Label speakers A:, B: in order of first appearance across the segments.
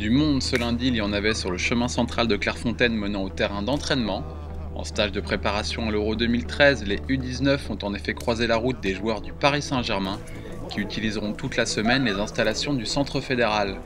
A: Du monde ce lundi, il y en avait sur le chemin central de Clairefontaine menant au terrain d'entraînement. En stage de préparation à l'Euro 2013, les U19 ont en effet croisé la route des joueurs du Paris Saint-Germain qui utiliseront toute la semaine les installations du centre fédéral.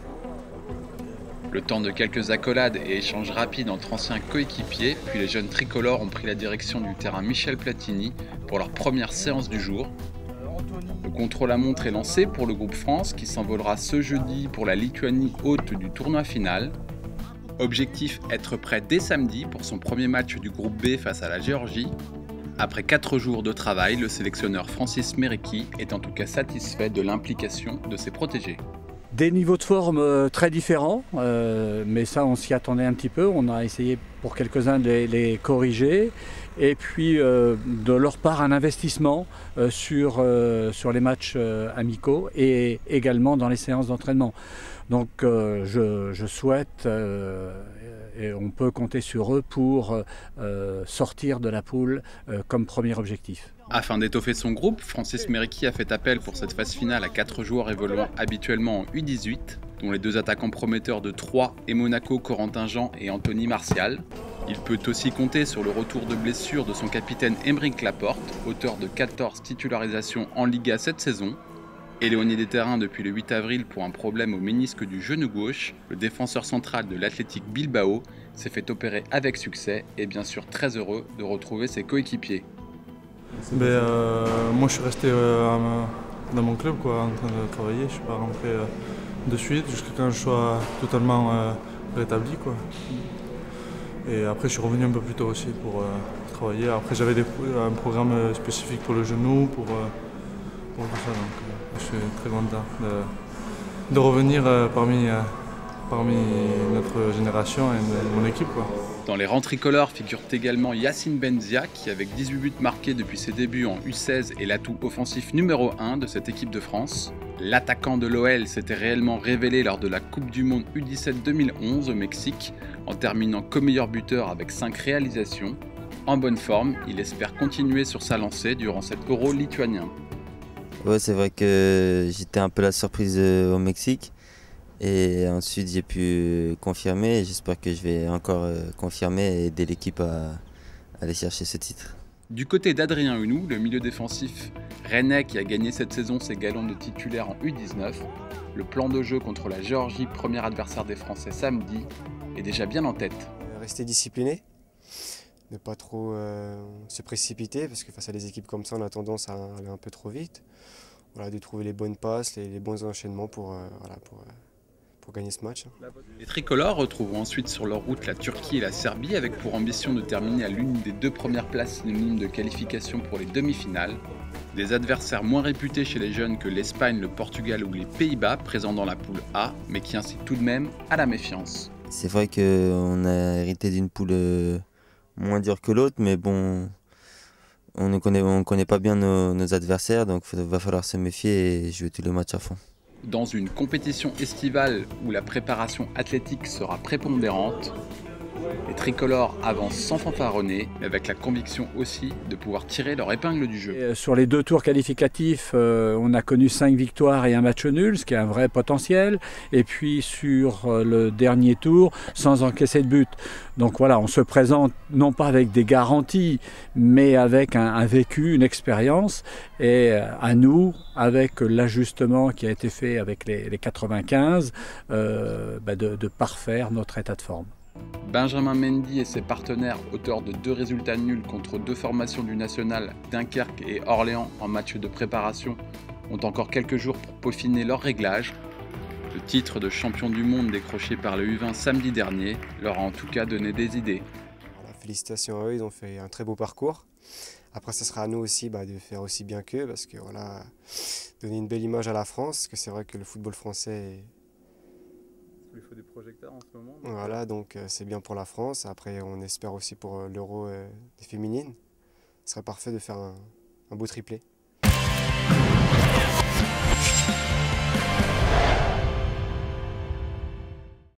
A: Le temps de quelques accolades et échanges rapides entre anciens coéquipiers, puis les jeunes tricolores ont pris la direction du terrain Michel Platini pour leur première séance du jour. Le contre-la-montre est lancé pour le groupe France qui s'envolera ce jeudi pour la Lituanie hôte du tournoi final. Objectif, être prêt dès samedi pour son premier match du groupe B face à la Géorgie. Après 4 jours de travail, le sélectionneur Francis Mériqui est en tout cas satisfait de l'implication de ses protégés.
B: Des niveaux de forme très différents, mais ça on s'y attendait un petit peu. On a essayé pour quelques-uns de les corriger. Et puis de leur part un investissement sur les matchs amicaux et également dans les séances d'entraînement. Donc je souhaite et on peut compter sur eux pour sortir de la poule comme premier objectif.
A: Afin d'étoffer son groupe, Francis Mériqui a fait appel pour cette phase finale à 4 joueurs évoluant habituellement en U18, dont les 2 attaquants prometteurs de Troyes et Monaco, Corentin Jean et Anthony Martial. Il peut aussi compter sur le retour de blessure de son capitaine Aymeric Laporte, auteur de 14 titularisations en Liga cette saison. Éloigné des terrains depuis le 8 avril pour un problème au ménisque du genou gauche, le défenseur central de l'Athletic Bilbao s'est fait opérer avec succès et bien sûr très heureux de retrouver ses coéquipiers.
C: Moi je suis resté dans mon club en train de travailler, je ne suis pas rentré de suite jusqu'à quand je sois totalement rétabli. Et après je suis revenu un peu plus tôt aussi pour travailler. Après j'avais un programme spécifique pour le genou, pour tout ça, donc je suis très content de revenir parmi notre génération et mon équipe.
A: Dans les rangs tricolores figurent également Yacine Benzia qui, avec 18 buts marqués depuis ses débuts en U16, est l'atout offensif numéro 1 de cette équipe de France. L'attaquant de l'OL s'était réellement révélé lors de la Coupe du Monde U17 2011 au Mexique, en terminant co-meilleur buteur avec 5 réalisations. En bonne forme, il espère continuer sur sa lancée durant cet Euro lituanien.
D: Ouais, c'est vrai que j'étais un peu la surprise au Mexique. Et ensuite j'ai pu confirmer et j'espère que je vais encore confirmer et aider l'équipe à aller chercher ce titre.
A: Du côté d'Adrien Hunou, le milieu défensif rennais qui a gagné cette saison ses galons de titulaire en U19, le plan de jeu contre la Géorgie, premier adversaire des Français samedi, est déjà bien en tête.
E: Rester discipliné, ne pas trop se précipiter parce que face à des équipes comme ça on a tendance à aller un peu trop vite. Voilà, de trouver les bonnes passes, les bons enchaînements pour gagner ce match.
A: Les tricolores retrouveront ensuite sur leur route la Turquie et la Serbie avec pour ambition de terminer à l'une des 2 premières places synonymes de qualification pour les demi-finales. Des adversaires moins réputés chez les jeunes que l'Espagne, le Portugal ou les Pays-Bas présents dans la poule A, mais qui incitent tout de même à la méfiance.
D: C'est vrai qu'on a hérité d'une poule moins dure que l'autre, mais bon, on ne connaît pas bien nos adversaires, donc il va falloir se méfier et jouer tous les matchs à fond.
A: Dans une compétition estivale où la préparation athlétique sera prépondérante, les tricolores avancent sans fanfaronner, mais avec la conviction aussi de pouvoir tirer leur épingle du jeu.
B: Et sur les 2 tours qualificatifs, on a connu 5 victoires et un match nul, ce qui est un vrai potentiel. Et puis sur le dernier tour, sans encaisser de but. Donc voilà, on se présente non pas avec des garanties, mais avec un vécu, une expérience. Et à nous, avec l'ajustement qui a été fait avec les 95, de parfaire notre état de forme.
A: Benjamin Mendy et ses partenaires, auteurs de 2 résultats nuls contre 2 formations du National, Dunkerque et Orléans en match de préparation, ont encore quelques jours pour peaufiner leur réglage. Le titre de champion du monde décroché par le U20 samedi dernier leur a en tout cas donné des idées.
E: Voilà, félicitations à eux, ils ont fait un très beau parcours. Après, ce sera à nous aussi de faire aussi bien qu'eux, parce que voilà, donner une belle image à la France, parce que c'est vrai que le football français
A: Il faut des projecteurs en ce moment.
E: Voilà, donc c'est bien pour la France. Après, on espère aussi pour l'Euro des féminines. Ce serait parfait de faire un beau triplé.